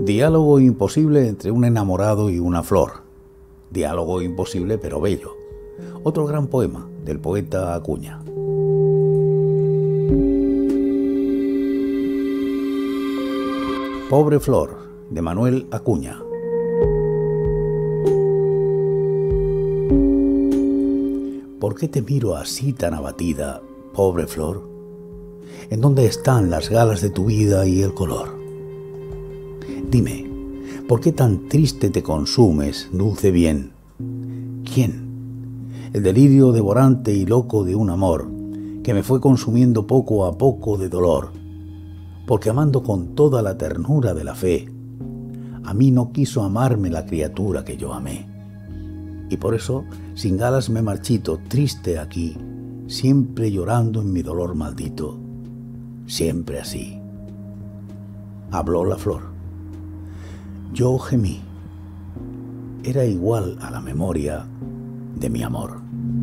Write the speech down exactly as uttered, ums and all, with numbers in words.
Diálogo imposible entre un enamorado y una flor. Diálogo imposible pero bello. Otro gran poema del poeta Acuña. Pobre flor, de Manuel Acuña. ¿Por qué te miro así tan abatida, pobre flor? ¿En dónde están las galas de tu vida y el color? Dime, ¿por qué tan triste te consumes, dulce bien? ¿Quién? El delirio devorante y loco de un amor que me fue consumiendo poco a poco de dolor, porque amando con toda la ternura de la fe, a mí no quiso amarme la criatura que yo amé. Y por eso, sin galas me marchito, triste aquí, siempre llorando en mi dolor maldito, siempre así. Habló la flor. Yo gemí. Era igual a la memoria de mi amor.